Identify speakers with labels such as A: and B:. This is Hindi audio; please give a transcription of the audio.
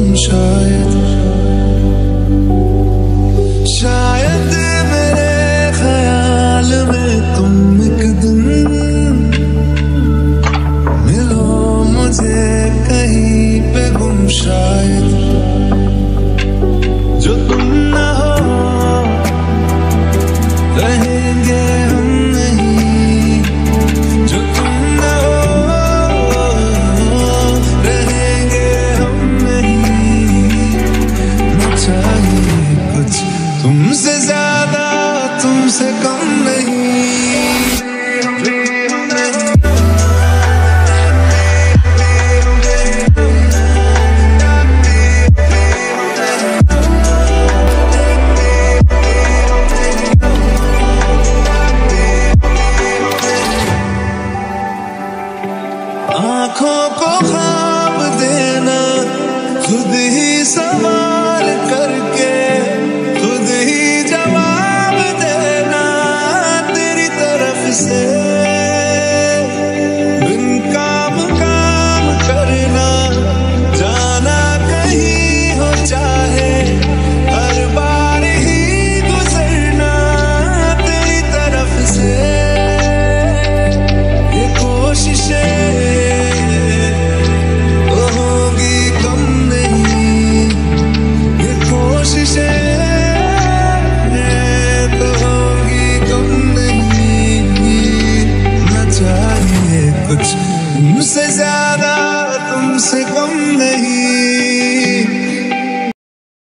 A: शायद शायद मेरे ख्याल में तुम एक दिन मिलो मुझे कहीं पे गुम शायद जो तुम ना हो रहेंगे हम नहीं जो तुम ना हो रहेंगे हम नहीं न चाहिए कुछ तुमसे ज्यादा तुमसे कम नहीं आँखों को ख्वाब देना खुद ही सवाल करके खुद ही जवाब देना तेरी तरफ से बिन काम करना जाना कहीं हो चाहे हर बार ही गुजरना तेरी तरफ से ये कोशिशें कुछ तुमसे ज्यादा तुमसे कम नहीं।